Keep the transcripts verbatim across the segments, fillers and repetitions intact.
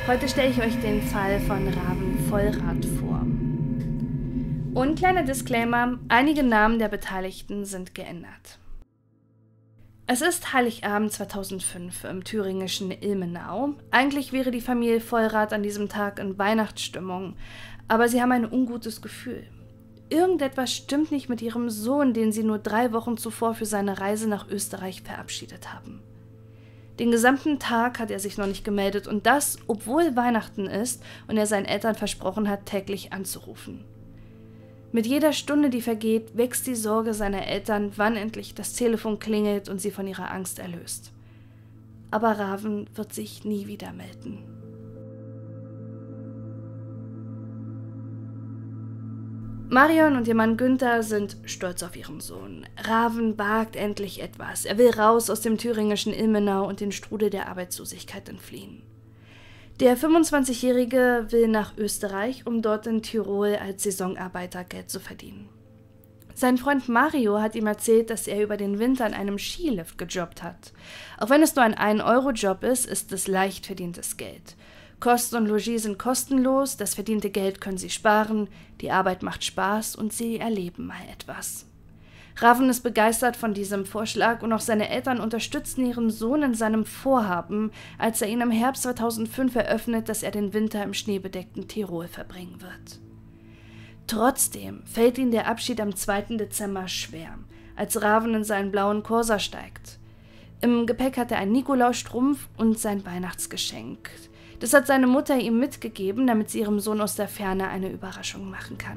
Heute stelle ich euch den Fall von Raven Vollrath vor. Und kleiner Disclaimer, einige Namen der Beteiligten sind geändert. Es ist Heiligabend zweitausendfünf im thüringischen Ilmenau. Eigentlich wäre die Familie Vollrath an diesem Tag in Weihnachtsstimmung, aber sie haben ein ungutes Gefühl. Irgendetwas stimmt nicht mit ihrem Sohn, den sie nur drei Wochen zuvor für seine Reise nach Österreich verabschiedet haben. Den gesamten Tag hat er sich noch nicht gemeldet und das, obwohl Weihnachten ist und er seinen Eltern versprochen hat, täglich anzurufen. Mit jeder Stunde, die vergeht, wächst die Sorge seiner Eltern, wann endlich das Telefon klingelt und sie von ihrer Angst erlöst. Aber Raven wird sich nie wieder melden. Marion und ihr Mann Günther sind stolz auf ihren Sohn. Raven wagt endlich etwas. Er will raus aus dem thüringischen Ilmenau und den Strudel der Arbeitslosigkeit entfliehen. Der fünfundzwanzigjährige will nach Österreich, um dort in Tirol als Saisonarbeiter Geld zu verdienen. Sein Freund Mario hat ihm erzählt, dass er über den Winter an einem Skilift gejobbt hat. Auch wenn es nur ein ein Euro Job ist, ist es leicht verdientes Geld. Kosten und Logis sind kostenlos, das verdiente Geld können sie sparen, die Arbeit macht Spaß und sie erleben mal etwas. Raven ist begeistert von diesem Vorschlag und auch seine Eltern unterstützen ihren Sohn in seinem Vorhaben, als er ihn im Herbst zweitausendfünf eröffnet, dass er den Winter im schneebedeckten Tirol verbringen wird. Trotzdem fällt ihm der Abschied am zweiten Dezember schwer, als Raven in seinen blauen Corsa steigt. Im Gepäck hat er einen Nikolausstrumpf und sein Weihnachtsgeschenk. Das hat seine Mutter ihm mitgegeben, damit sie ihrem Sohn aus der Ferne eine Überraschung machen kann.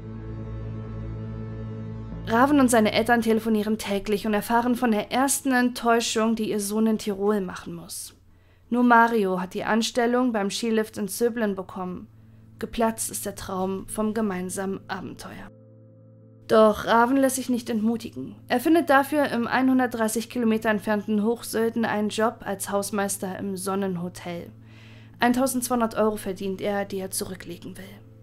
Raven und seine Eltern telefonieren täglich und erfahren von der ersten Enttäuschung, die ihr Sohn in Tirol machen muss. Nur Mario hat die Anstellung beim Skilift in Zöblen bekommen. Geplatzt ist der Traum vom gemeinsamen Abenteuer. Doch Raven lässt sich nicht entmutigen. Er findet dafür im hundertdreißig Kilometer entfernten Hochsölden einen Job als Hausmeister im Sonnenhotel. eintausendzweihundert Euro verdient er, die er zurücklegen will.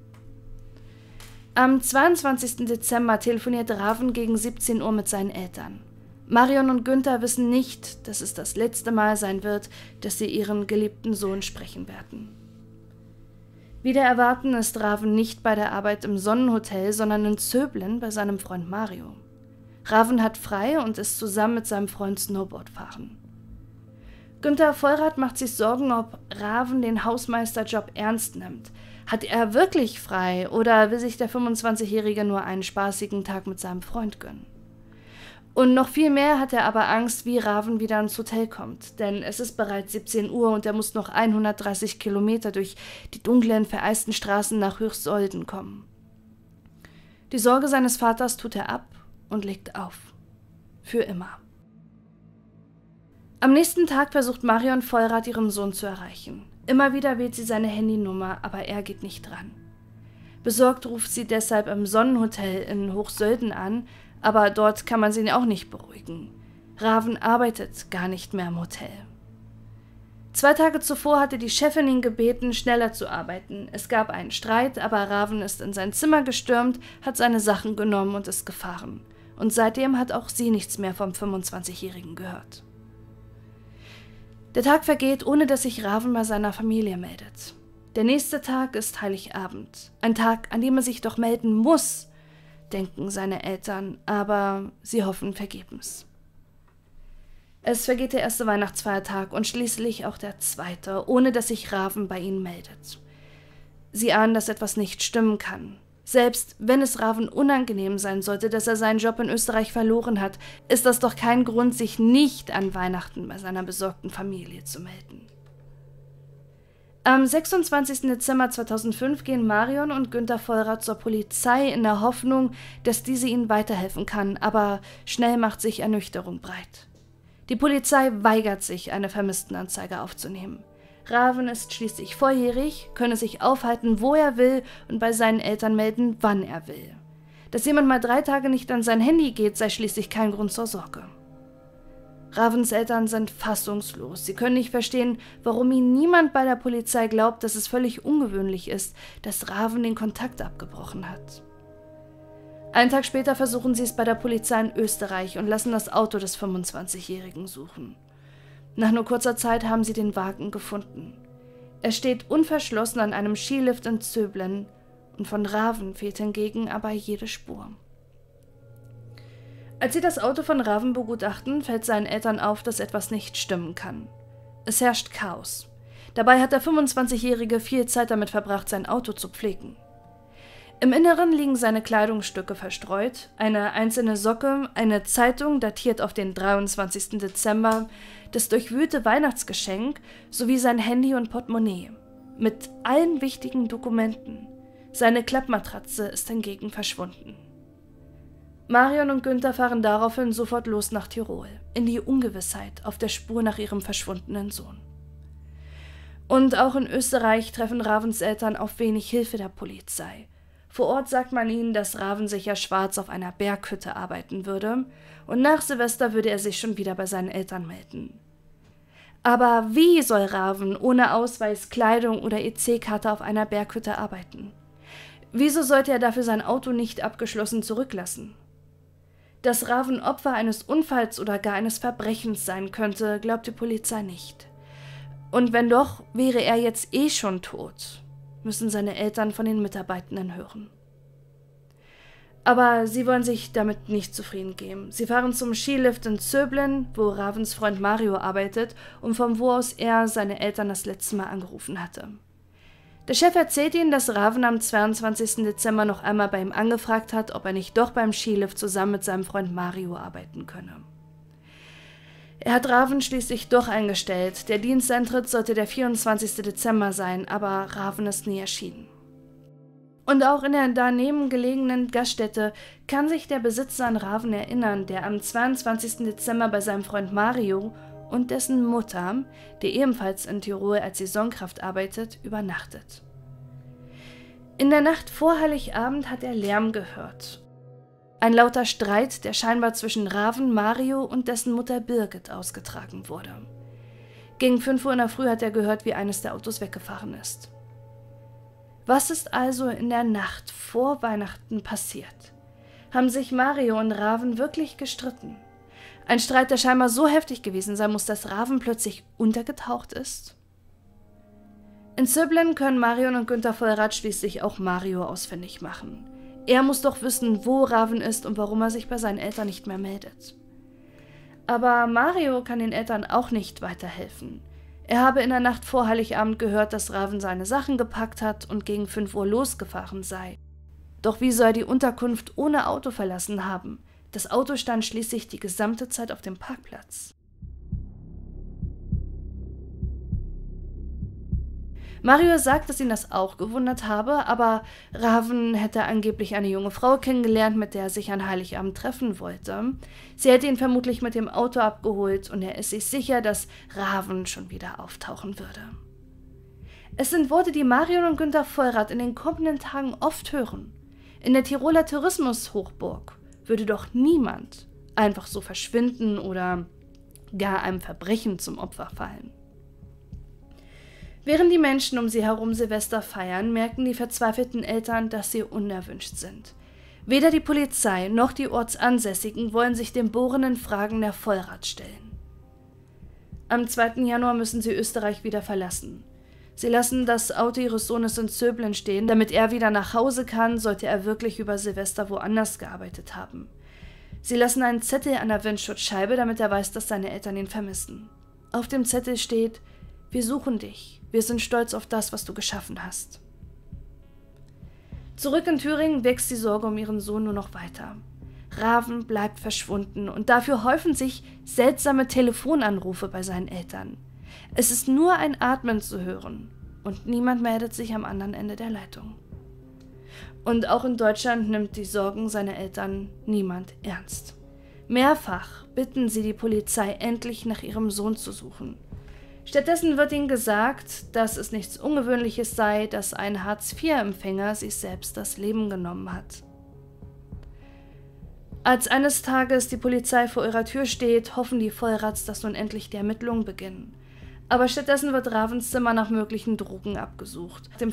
Am zweiundzwanzigsten Dezember telefoniert Raven gegen siebzehn Uhr mit seinen Eltern. Marion und Günther wissen nicht, dass es das letzte Mal sein wird, dass sie ihren geliebten Sohn sprechen werden. Wider Erwarten ist Raven nicht bei der Arbeit im Sonnenhotel, sondern in Zöblen bei seinem Freund Mario. Raven hat frei und ist zusammen mit seinem Freund Snowboard fahren. Günther Vollrath macht sich Sorgen, ob Raven den Hausmeisterjob ernst nimmt. Hat er wirklich frei oder will sich der fünfundzwanzigjährige nur einen spaßigen Tag mit seinem Freund gönnen? Und noch viel mehr hat er aber Angst, wie Raven wieder ins Hotel kommt, denn es ist bereits siebzehn Uhr und er muss noch hundertdreißig Kilometer durch die dunklen, vereisten Straßen nach Höchstsolden kommen. Die Sorge seines Vaters tut er ab und legt auf. Für immer. Am nächsten Tag versucht Marion Vollrath, ihren Sohn zu erreichen. Immer wieder wählt sie seine Handynummer, aber er geht nicht dran. Besorgt ruft sie deshalb im Sonnenhotel in Hochsölden an, aber dort kann man sie auch nicht beruhigen. Raven arbeitet gar nicht mehr im Hotel. Zwei Tage zuvor hatte die Chefin ihn gebeten, schneller zu arbeiten. Es gab einen Streit, aber Raven ist in sein Zimmer gestürmt, hat seine Sachen genommen und ist gefahren. Und seitdem hat auch sie nichts mehr vom fünfundzwanzigjährigen gehört. Der Tag vergeht, ohne dass sich Raven bei seiner Familie meldet. Der nächste Tag ist Heiligabend. Ein Tag, an dem er sich doch melden muss, denken seine Eltern, aber sie hoffen vergebens. Es vergeht der erste Weihnachtsfeiertag und schließlich auch der zweite, ohne dass sich Raven bei ihnen meldet. Sie ahnen, dass etwas nicht stimmen kann. Selbst wenn es Raven unangenehm sein sollte, dass er seinen Job in Österreich verloren hat, ist das doch kein Grund, sich nicht an Weihnachten bei seiner besorgten Familie zu melden. Am sechsundzwanzigsten Dezember zweitausendfünf gehen Marion und Günther Vollrath zur Polizei in der Hoffnung, dass diese ihnen weiterhelfen kann, aber schnell macht sich Ernüchterung breit. Die Polizei weigert sich, eine Vermisstenanzeige aufzunehmen. Raven ist schließlich volljährig, könne sich aufhalten, wo er will und bei seinen Eltern melden, wann er will. Dass jemand mal drei Tage nicht an sein Handy geht, sei schließlich kein Grund zur Sorge. Ravens Eltern sind fassungslos. Sie können nicht verstehen, warum ihnen niemand bei der Polizei glaubt, dass es völlig ungewöhnlich ist, dass Raven den Kontakt abgebrochen hat. Einen Tag später versuchen sie es bei der Polizei in Österreich und lassen das Auto des fünfundzwanzigjährigen suchen. Nach nur kurzer Zeit haben sie den Wagen gefunden. Er steht unverschlossen an einem Skilift in Zöblen und von Raven fehlt hingegen aber jede Spur. Als sie das Auto von Raven begutachten, fällt seinen Eltern auf, dass etwas nicht stimmen kann. Es herrscht Chaos. Dabei hat der fünfundzwanzigjährige viel Zeit damit verbracht, sein Auto zu pflegen. Im Inneren liegen seine Kleidungsstücke verstreut, eine einzelne Socke, eine Zeitung datiert auf den dreiundzwanzigsten Dezember, das durchwühlte Weihnachtsgeschenk sowie sein Handy und Portemonnaie. Mit allen wichtigen Dokumenten. Seine Klappmatratze ist hingegen verschwunden. Marion und Günther fahren daraufhin sofort los nach Tirol, in die Ungewissheit auf der Spur nach ihrem verschwundenen Sohn. Und auch in Österreich treffen Ravens Eltern auf wenig Hilfe der Polizei. Vor Ort sagt man ihnen, dass Raven sicher schwarz auf einer Berghütte arbeiten würde und nach Silvester würde er sich schon wieder bei seinen Eltern melden. Aber wie soll Raven ohne Ausweis, Kleidung oder E C-Karte auf einer Berghütte arbeiten? Wieso sollte er dafür sein Auto nicht abgeschlossen zurücklassen? Dass Raven Opfer eines Unfalls oder gar eines Verbrechens sein könnte, glaubt die Polizei nicht. Und wenn doch, wäre er jetzt eh schon tot, müssen seine Eltern von den Mitarbeitenden hören. Aber sie wollen sich damit nicht zufrieden geben. Sie fahren zum Skilift in Zöblen, wo Ravens Freund Mario arbeitet und von wo aus er seine Eltern das letzte Mal angerufen hatte. Der Chef erzählt ihnen, dass Raven am zweiundzwanzigsten Dezember noch einmal bei ihm angefragt hat, ob er nicht doch beim Skilift zusammen mit seinem Freund Mario arbeiten könne. Er hat Raven schließlich doch eingestellt. Der Diensteintritt sollte der vierundzwanzigste Dezember sein, aber Raven ist nie erschienen. Und auch in der daneben gelegenen Gaststätte kann sich der Besitzer an Raven erinnern, der am zweiundzwanzigsten Dezember bei seinem Freund Mario und dessen Mutter, die ebenfalls in Tirol als Saisonkraft arbeitet, übernachtet. In der Nacht vor Heiligabend hat er Lärm gehört. Ein lauter Streit, der scheinbar zwischen Raven, Mario und dessen Mutter Birgit ausgetragen wurde. Gegen fünf Uhr in der Früh hat er gehört, wie eines der Autos weggefahren ist. Was ist also in der Nacht vor Weihnachten passiert? Haben sich Mario und Raven wirklich gestritten? Ein Streit, der scheinbar so heftig gewesen sein muss, dass Raven plötzlich untergetaucht ist? In Zöblen können Marion und Günther Vollrath schließlich auch Mario ausfindig machen. Er muss doch wissen, wo Raven ist und warum er sich bei seinen Eltern nicht mehr meldet. Aber Mario kann den Eltern auch nicht weiterhelfen. Er habe in der Nacht vor Heiligabend gehört, dass Raven seine Sachen gepackt hat und gegen fünf Uhr losgefahren sei. Doch wie soll er die Unterkunft ohne Auto verlassen haben? Das Auto stand schließlich die gesamte Zeit auf dem Parkplatz. Mario sagt, dass ihn das auch gewundert habe, aber Raven hätte angeblich eine junge Frau kennengelernt, mit der er sich an Heiligabend treffen wollte. Sie hätte ihn vermutlich mit dem Auto abgeholt und er ist sich sicher, dass Raven schon wieder auftauchen würde. Es sind Worte, die Marion und Günther Vollrath in den kommenden Tagen oft hören. In der Tiroler Tourismushochburg würde doch niemand einfach so verschwinden oder gar einem Verbrechen zum Opfer fallen. Während die Menschen um sie herum Silvester feiern, merken die verzweifelten Eltern, dass sie unerwünscht sind. Weder die Polizei noch die Ortsansässigen wollen sich den bohrenden Fragen der Vollrath stellen. Am zweiten Januar müssen sie Österreich wieder verlassen. Sie lassen das Auto ihres Sohnes in Zöblen stehen, damit er wieder nach Hause kann, sollte er wirklich über Silvester woanders gearbeitet haben. Sie lassen einen Zettel an der Windschutzscheibe, damit er weiß, dass seine Eltern ihn vermissen. Auf dem Zettel steht: Wir suchen dich. Wir sind stolz auf das, was du geschaffen hast. Zurück in Thüringen wächst die Sorge um ihren Sohn nur noch weiter. Raven bleibt verschwunden und dafür häufen sich seltsame Telefonanrufe bei seinen Eltern. Es ist nur ein Atmen zu hören und niemand meldet sich am anderen Ende der Leitung. Und auch in Deutschland nimmt die Sorgen seiner Eltern niemand ernst. Mehrfach bitten sie die Polizei, endlich nach ihrem Sohn zu suchen. Stattdessen wird ihnen gesagt, dass es nichts Ungewöhnliches sei, dass ein Hartz vier Empfänger sich selbst das Leben genommen hat. Als eines Tages die Polizei vor ihrer Tür steht, hoffen die Vollraths, dass nun endlich die Ermittlungen beginnen. Aber stattdessen wird Ravens Zimmer nach möglichen Drogen abgesucht. Dem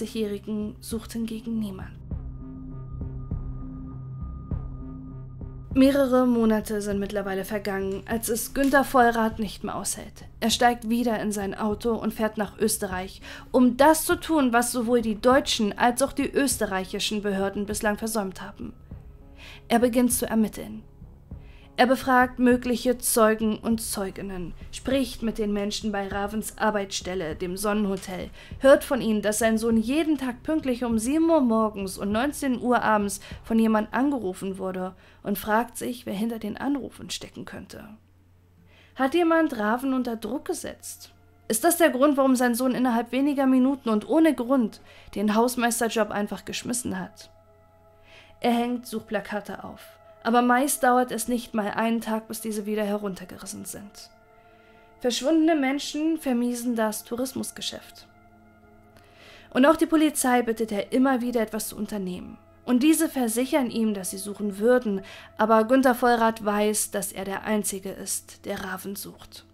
fünfundzwanzigjährigen sucht hingegen niemand. Mehrere Monate sind mittlerweile vergangen, als es Günter Vollrath nicht mehr aushält. Er steigt wieder in sein Auto und fährt nach Österreich, um das zu tun, was sowohl die deutschen als auch die österreichischen Behörden bislang versäumt haben. Er beginnt zu ermitteln. Er befragt mögliche Zeugen und Zeuginnen, spricht mit den Menschen bei Ravens Arbeitsstelle, dem Sonnenhotel, hört von ihnen, dass sein Sohn jeden Tag pünktlich um sieben Uhr morgens und neunzehn Uhr abends von jemand angerufen wurde und fragt sich, wer hinter den Anrufen stecken könnte. Hat jemand Raven unter Druck gesetzt? Ist das der Grund, warum sein Sohn innerhalb weniger Minuten und ohne Grund den Hausmeisterjob einfach geschmissen hat? Er hängt Suchplakate auf. Aber meist dauert es nicht mal einen Tag, bis diese wieder heruntergerissen sind. Verschwundene Menschen vermiesen das Tourismusgeschäft. Und auch die Polizei bittet er immer wieder, etwas zu unternehmen. Und diese versichern ihm, dass sie suchen würden, aber Günter Vollrath weiß, dass er der Einzige ist, der Raven sucht.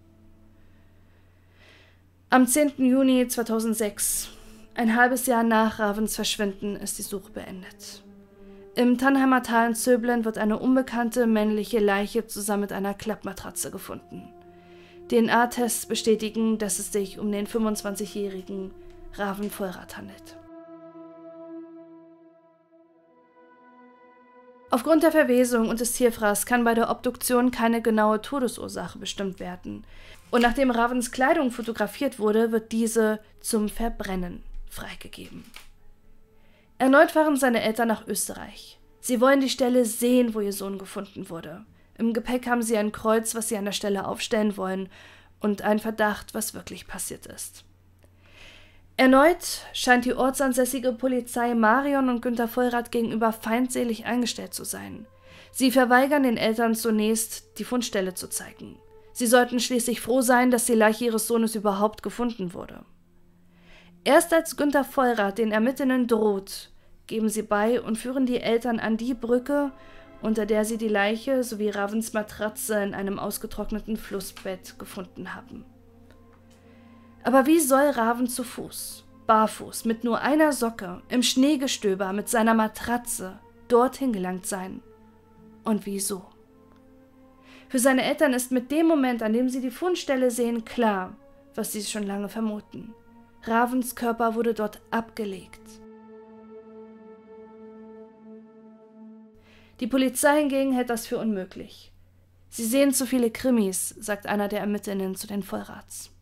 Am zehnten Juni zweitausendsechs, ein halbes Jahr nach Ravens Verschwinden, ist die Suche beendet. Im Tannheimer Tal in Zöblen wird eine unbekannte männliche Leiche zusammen mit einer Klappmatratze gefunden. D N A-Tests bestätigen, dass es sich um den fünfundzwanzigjährigen Raven Vollrath handelt. Aufgrund der Verwesung und des Tierfraßes kann bei der Obduktion keine genaue Todesursache bestimmt werden. Und nachdem Ravens Kleidung fotografiert wurde, wird diese zum Verbrennen freigegeben. Erneut fahren seine Eltern nach Österreich. Sie wollen die Stelle sehen, wo ihr Sohn gefunden wurde. Im Gepäck haben sie ein Kreuz, was sie an der Stelle aufstellen wollen, und einen Verdacht, was wirklich passiert ist. Erneut scheint die ortsansässige Polizei Marion und Günter Vollrath gegenüber feindselig eingestellt zu sein. Sie verweigern den Eltern zunächst, die Fundstelle zu zeigen. Sie sollten schließlich froh sein, dass die Leiche ihres Sohnes überhaupt gefunden wurde. Erst als Günter Vollrath den Ermittlern droht, geben sie bei und führen die Eltern an die Brücke, unter der sie die Leiche sowie Ravens Matratze in einem ausgetrockneten Flussbett gefunden haben. Aber wie soll Raven zu Fuß, barfuß, mit nur einer Socke, im Schneegestöber mit seiner Matratze dorthin gelangt sein? Und wieso? Für seine Eltern ist mit dem Moment, an dem sie die Fundstelle sehen, klar, was sie schon lange vermuten. Ravens Körper wurde dort abgelegt. Die Polizei hingegen hält das für unmöglich. Sie sehen zu viele Krimis, sagt einer der Ermittlerinnen zu den Vollraths.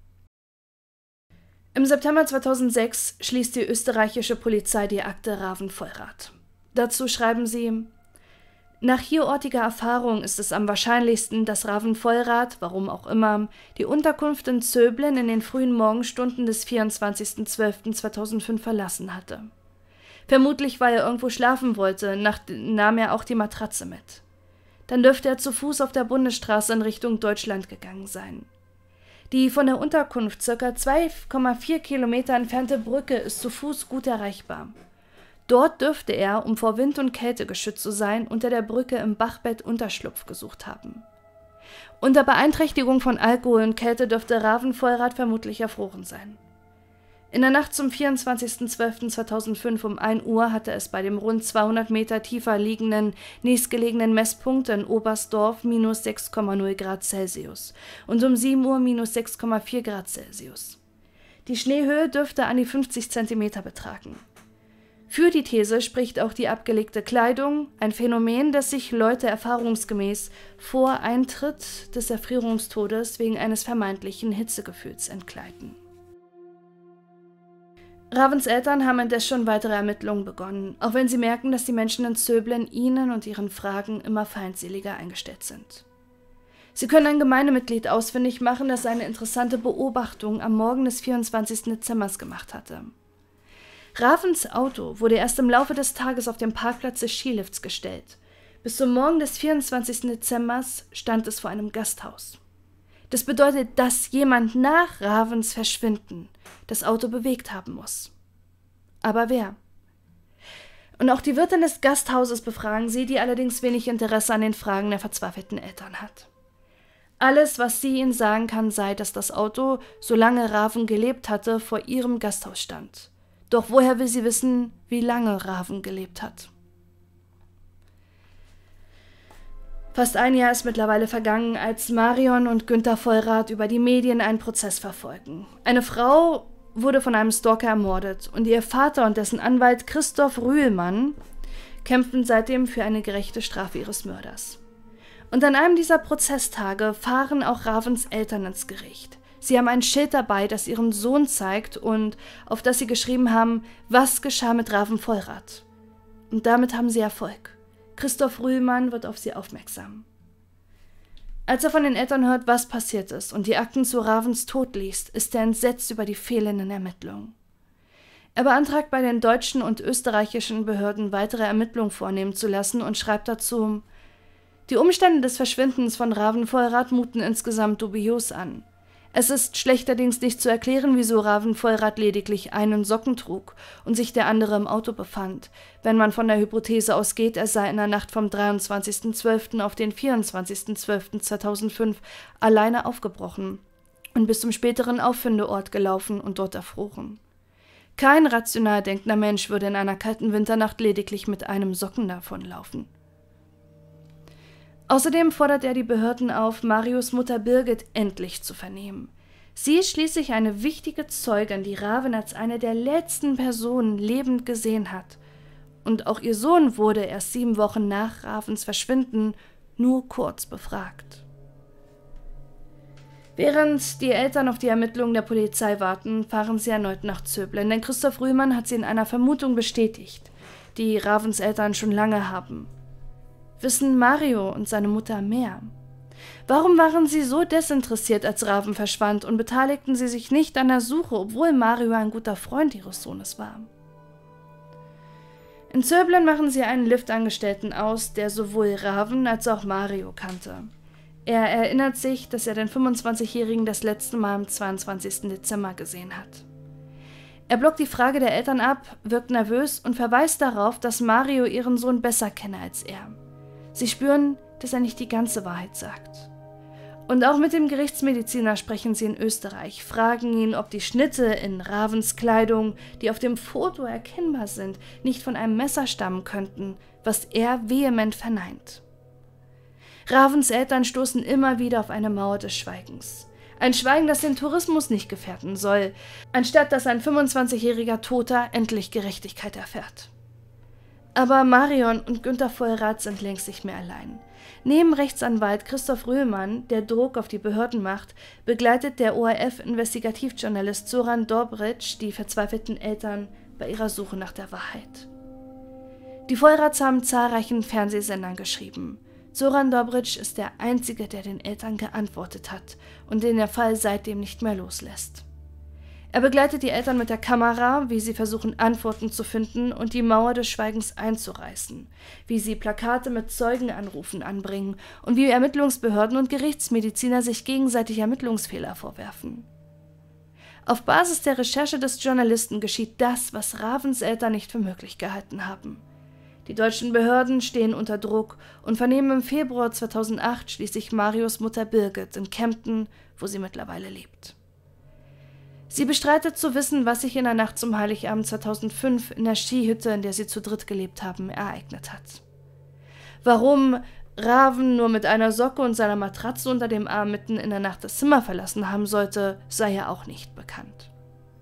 Im September zweitausendsechs schließt die österreichische Polizei die Akte Raven Vollrath. Dazu schreiben sie: Nach hierortiger Erfahrung ist es am wahrscheinlichsten, dass Raven Vollrath, warum auch immer, die Unterkunft in Zöblen in den frühen Morgenstunden des vierundzwanzigsten zwölften zweitausendfünf verlassen hatte. Vermutlich, weil er irgendwo schlafen wollte, nahm er auch die Matratze mit. Dann dürfte er zu Fuß auf der Bundesstraße in Richtung Deutschland gegangen sein. Die von der Unterkunft ca. zwei Komma vier Kilometer entfernte Brücke ist zu Fuß gut erreichbar. Dort dürfte er, um vor Wind und Kälte geschützt zu sein, unter der Brücke im Bachbett Unterschlupf gesucht haben. Unter Beeinträchtigung von Alkohol und Kälte dürfte Raven Vollrath vermutlich erfroren sein. In der Nacht zum vierundzwanzigsten zwölften zweitausendfünf um ein Uhr hatte es bei dem rund zweihundert Meter tiefer liegenden, nächstgelegenen Messpunkt in Oberstdorf minus sechs Komma null Grad Celsius und um sieben Uhr minus sechs Komma vier Grad Celsius. Die Schneehöhe dürfte an die fünfzig Zentimeter betragen. Für die These spricht auch die abgelegte Kleidung, ein Phänomen, das sich Leute erfahrungsgemäß vor Eintritt des Erfrierungstodes wegen eines vermeintlichen Hitzegefühls entkleiden. Ravens Eltern haben indes schon weitere Ermittlungen begonnen, auch wenn sie merken, dass die Menschen in Zöblen ihnen und ihren Fragen immer feindseliger eingestellt sind. Sie können ein Gemeindemitglied ausfindig machen, das eine interessante Beobachtung am Morgen des vierundzwanzigsten Dezember gemacht hatte. Ravens Auto wurde erst im Laufe des Tages auf dem Parkplatz des Skilifts gestellt. Bis zum Morgen des vierundzwanzigsten Dezember stand es vor einem Gasthaus. Das bedeutet, dass jemand nach Ravens Verschwinden das Auto bewegt haben muss. Aber wer? Und auch die Wirtin des Gasthauses befragen sie, die allerdings wenig Interesse an den Fragen der verzweifelten Eltern hat. Alles, was sie ihnen sagen kann, sei, dass das Auto, solange Raven gelebt hatte, vor ihrem Gasthaus stand. Doch woher will sie wissen, wie lange Raven gelebt hat? Fast ein Jahr ist mittlerweile vergangen, als Marion und Günter Vollrath über die Medien einen Prozess verfolgen. Eine Frau wurde von einem Stalker ermordet und ihr Vater und dessen Anwalt Christoph Rühlmann kämpfen seitdem für eine gerechte Strafe ihres Mörders. Und an einem dieser Prozesstage fahren auch Ravens Eltern ins Gericht. Sie haben ein Schild dabei, das ihren Sohn zeigt und auf das sie geschrieben haben, was geschah mit Raven Vollrath. Und damit haben sie Erfolg. Christoph Rühlmann wird auf sie aufmerksam. Als er von den Eltern hört, was passiert ist und die Akten zu Ravens Tod liest, ist er entsetzt über die fehlenden Ermittlungen. Er beantragt bei den deutschen und österreichischen Behörden weitere Ermittlungen vornehmen zu lassen und schreibt dazu: Die Umstände des Verschwindens von Raven Vollrath muten insgesamt dubios an. Es ist schlechterdings nicht zu erklären, wieso Raven Vollrath lediglich einen Socken trug und sich der andere im Auto befand, wenn man von der Hypothese ausgeht, er sei in der Nacht vom dreiundzwanzigsten zwölften auf den vierundzwanzigsten zwölften zweitausendfünf alleine aufgebrochen und bis zum späteren Auffindeort gelaufen und dort erfroren. Kein rational denkender Mensch würde in einer kalten Winternacht lediglich mit einem Socken davonlaufen. Außerdem fordert er die Behörden auf, Marius Mutter Birgit endlich zu vernehmen. Sie ist schließlich eine wichtige Zeugin, die Raven als eine der letzten Personen lebend gesehen hat. Und auch ihr Sohn wurde erst sieben Wochen nach Ravens Verschwinden nur kurz befragt. Während die Eltern auf die Ermittlungen der Polizei warten, fahren sie erneut nach Zöblen, denn Christoph Rühlmann hat sie in einer Vermutung bestätigt, die Ravens Eltern schon lange haben. Wissen Mario und seine Mutter mehr? Warum waren sie so desinteressiert, als Raven verschwand, und beteiligten sie sich nicht an der Suche, obwohl Mario ein guter Freund ihres Sohnes war? In Zöblen machen sie einen Liftangestellten aus, der sowohl Raven als auch Mario kannte. Er erinnert sich, dass er den fünfundzwanzigjährigen das letzte Mal am zweiundzwanzigsten Dezember gesehen hat. Er blockt die Frage der Eltern ab, wirkt nervös und verweist darauf, dass Mario ihren Sohn besser kenne als er. Sie spüren, dass er nicht die ganze Wahrheit sagt. Und auch mit dem Gerichtsmediziner sprechen sie in Österreich, fragen ihn, ob die Schnitte in Ravens Kleidung, die auf dem Foto erkennbar sind, nicht von einem Messer stammen könnten, was er vehement verneint. Ravens Eltern stoßen immer wieder auf eine Mauer des Schweigens. Ein Schweigen, das den Tourismus nicht gefährden soll, anstatt dass ein fünfundzwanzigjähriger Toter endlich Gerechtigkeit erfährt. Aber Marion und Günter Vollrath sind längst nicht mehr allein. Neben Rechtsanwalt Christoph Rühlmann, der Druck auf die Behörden macht, begleitet der O R F-Investigativjournalist Zoran Dobric die verzweifelten Eltern bei ihrer Suche nach der Wahrheit. Die Vollraths haben zahlreichen Fernsehsendern geschrieben. Zoran Dobric ist der Einzige, der den Eltern geantwortet hat und den der Fall seitdem nicht mehr loslässt. Er begleitet die Eltern mit der Kamera, wie sie versuchen, Antworten zu finden und die Mauer des Schweigens einzureißen, wie sie Plakate mit Zeugenanrufen anbringen und wie Ermittlungsbehörden und Gerichtsmediziner sich gegenseitig Ermittlungsfehler vorwerfen. Auf Basis der Recherche des Journalisten geschieht das, was Ravens Eltern nicht für möglich gehalten haben. Die deutschen Behörden stehen unter Druck und vernehmen im Februar zweitausendacht schließlich Marius Mutter Birgit in Kempten, wo sie mittlerweile lebt. Sie bestreitet zu wissen, was sich in der Nacht zum Heiligabend zweitausendfünf in der Skihütte, in der sie zu dritt gelebt haben, ereignet hat. Warum Raven nur mit einer Socke und seiner Matratze unter dem Arm mitten in der Nacht das Zimmer verlassen haben sollte, sei ja auch nicht bekannt.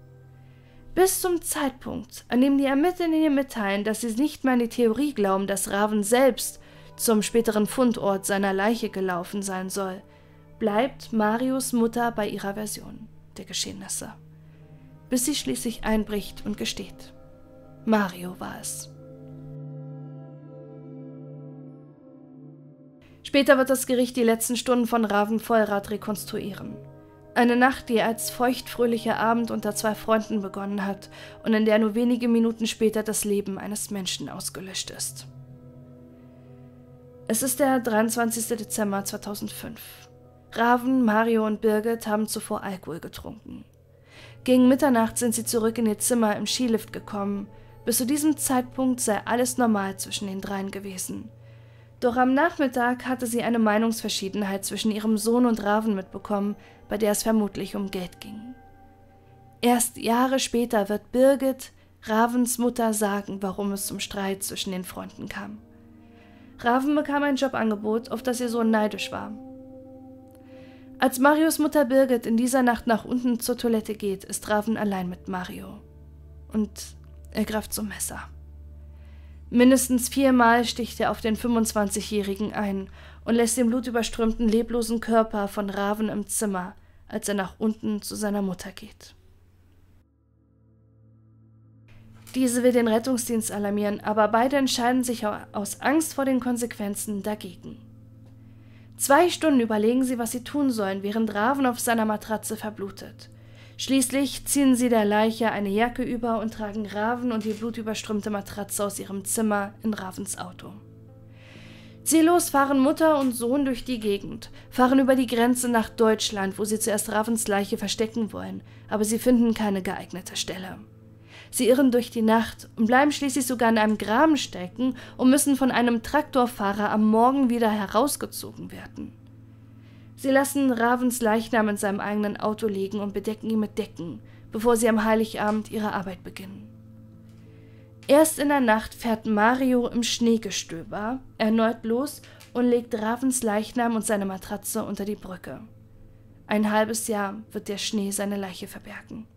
Bis zum Zeitpunkt, an dem die Ermittler ihr mitteilen, dass sie nicht mehr an die Theorie glauben, dass Raven selbst zum späteren Fundort seiner Leiche gelaufen sein soll, bleibt Marius Mutter bei ihrer Version der Geschehnisse, bis sie schließlich einbricht und gesteht: Mario war es. Später wird das Gericht die letzten Stunden von Raven Vollrath rekonstruieren. Eine Nacht, die als feuchtfröhlicher Abend unter zwei Freunden begonnen hat und in der nur wenige Minuten später das Leben eines Menschen ausgelöscht ist. Es ist der dreiundzwanzigste Dezember zweitausendfünf. Raven, Mario und Birgit haben zuvor Alkohol getrunken. Gegen Mitternacht sind sie zurück in ihr Zimmer im Skilift gekommen. Bis zu diesem Zeitpunkt sei alles normal zwischen den dreien gewesen. Doch am Nachmittag hatte sie eine Meinungsverschiedenheit zwischen ihrem Sohn und Raven mitbekommen, bei der es vermutlich um Geld ging. Erst Jahre später wird Birgit, Ravens Mutter, sagen, warum es zum Streit zwischen den Freunden kam. Raven bekam ein Jobangebot, auf das ihr Sohn neidisch war. Als Marios Mutter Birgit in dieser Nacht nach unten zur Toilette geht, ist Raven allein mit Mario. Und er greift zum Messer. Mindestens viermal sticht er auf den fünfundzwanzigjährigen ein und lässt den blutüberströmten, leblosen Körper von Raven im Zimmer, als er nach unten zu seiner Mutter geht. Diese will den Rettungsdienst alarmieren, aber beide entscheiden sich aus Angst vor den Konsequenzen dagegen. Zwei Stunden überlegen sie, was sie tun sollen, während Raven auf seiner Matratze verblutet. Schließlich ziehen sie der Leiche eine Jacke über und tragen Raven und die blutüberströmte Matratze aus ihrem Zimmer in Ravens Auto. Ziellos fahren Mutter und Sohn durch die Gegend, fahren über die Grenze nach Deutschland, wo sie zuerst Ravens Leiche verstecken wollen, aber sie finden keine geeignete Stelle. Sie irren durch die Nacht und bleiben schließlich sogar in einem Graben stecken und müssen von einem Traktorfahrer am Morgen wieder herausgezogen werden. Sie lassen Ravens Leichnam in seinem eigenen Auto liegen und bedecken ihn mit Decken, bevor sie am Heiligabend ihre Arbeit beginnen. Erst in der Nacht fährt Mario im Schneegestöber erneut los und legt Ravens Leichnam und seine Matratze unter die Brücke. Ein halbes Jahr wird der Schnee seine Leiche verbergen.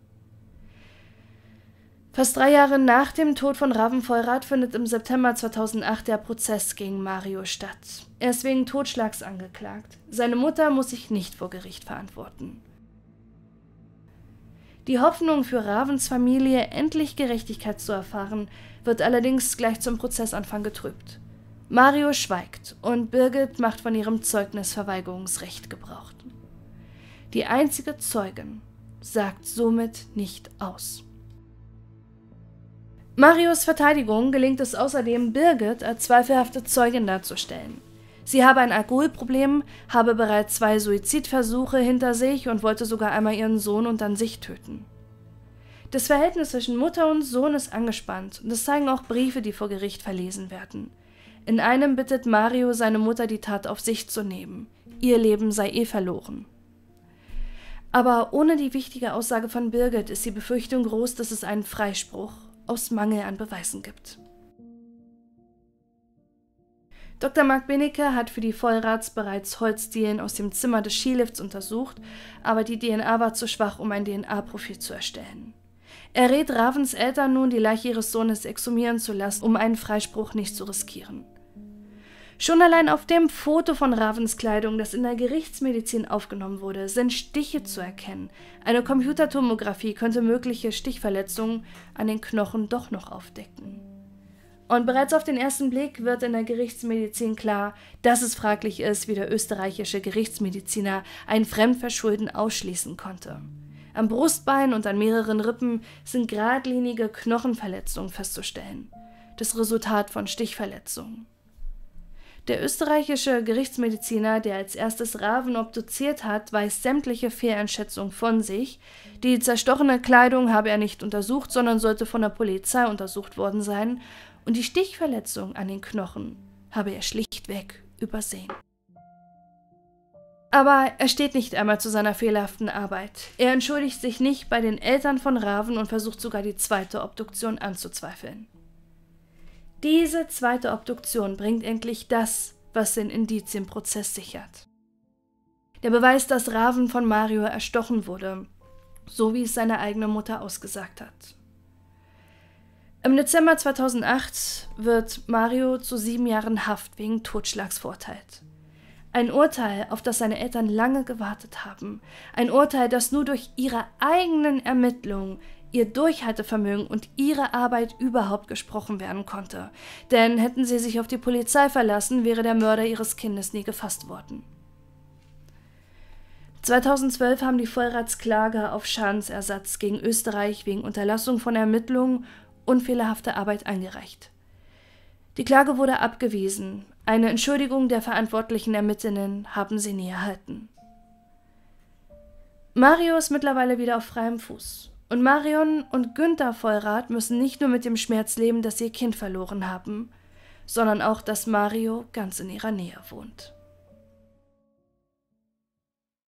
Fast drei Jahre nach dem Tod von Raven Feurath findet im September zweitausendacht der Prozess gegen Mario statt. Er ist wegen Totschlags angeklagt. Seine Mutter muss sich nicht vor Gericht verantworten. Die Hoffnung für Ravens Familie, endlich Gerechtigkeit zu erfahren, wird allerdings gleich zum Prozessanfang getrübt. Mario schweigt und Birgit macht von ihrem Zeugnisverweigerungsrecht Gebrauch. Die einzige Zeugin sagt somit nicht aus. Marios Verteidigung gelingt es außerdem, Birgit als zweifelhafte Zeugin darzustellen. Sie habe ein Alkoholproblem, habe bereits zwei Suizidversuche hinter sich und wollte sogar einmal ihren Sohn und dann sich töten. Das Verhältnis zwischen Mutter und Sohn ist angespannt und das zeigen auch Briefe, die vor Gericht verlesen werden. In einem bittet Mario seine Mutter, die Tat auf sich zu nehmen. Ihr Leben sei eh verloren. Aber ohne die wichtige Aussage von Birgit ist die Befürchtung groß, dass es einen Freispruch aus Mangel an Beweisen gibt. Doktor Mark Benecke hat für die Feuraths bereits Holzdielen aus dem Zimmer des Skilifts untersucht, aber die D N A war zu schwach, um ein D N A-Profil zu erstellen. Er rät Ravens Eltern nun, die Leiche ihres Sohnes exhumieren zu lassen, um einen Freispruch nicht zu riskieren. Schon allein auf dem Foto von Ravens Kleidung, das in der Gerichtsmedizin aufgenommen wurde, sind Stiche zu erkennen. Eine Computertomographie könnte mögliche Stichverletzungen an den Knochen doch noch aufdecken. Und bereits auf den ersten Blick wird in der Gerichtsmedizin klar, dass es fraglich ist, wie der österreichische Gerichtsmediziner ein Fremdverschulden ausschließen konnte. Am Brustbein und an mehreren Rippen sind geradlinige Knochenverletzungen festzustellen. Das Resultat von Stichverletzungen. Der österreichische Gerichtsmediziner, der als erstes Raven obduziert hat, weist sämtliche Fehleinschätzungen von sich. Die zerstochene Kleidung habe er nicht untersucht, sondern sollte von der Polizei untersucht worden sein. Und die Stichverletzung an den Knochen habe er schlichtweg übersehen. Aber er steht nicht einmal zu seiner fehlerhaften Arbeit. Er entschuldigt sich nicht bei den Eltern von Raven und versucht sogar die zweite Obduktion anzuzweifeln. Diese zweite Obduktion bringt endlich das, was den Indizienprozess sichert. Der Beweis, dass Raven von Mario erstochen wurde, so wie es seine eigene Mutter ausgesagt hat. Im Dezember zweitausendacht wird Mario zu sieben Jahren Haft wegen Totschlags verurteilt. Ein Urteil, auf das seine Eltern lange gewartet haben. Ein Urteil, das nur durch ihre eigenen Ermittlungen, ihr Durchhaltevermögen und ihre Arbeit überhaupt gesprochen werden konnte. Denn hätten sie sich auf die Polizei verlassen, wäre der Mörder ihres Kindes nie gefasst worden. zweitausendzwölf haben die Feuraths Klage auf Schadensersatz gegen Österreich wegen Unterlassung von Ermittlungen und fehlerhafter Arbeit eingereicht. Die Klage wurde abgewiesen. Eine Entschuldigung der verantwortlichen Ermittlerinnen haben sie nie erhalten. Mario ist mittlerweile wieder auf freiem Fuß. Und Marion und Günther Feurath müssen nicht nur mit dem Schmerz leben, dass sie ihr Kind verloren haben, sondern auch, dass Mario ganz in ihrer Nähe wohnt.